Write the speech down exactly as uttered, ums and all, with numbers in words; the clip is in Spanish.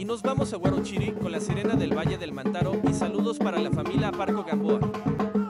Y nos vamos a Huarochirí con la sirena del Valle del Mantaro y saludos para la familia Aparco Gamboa.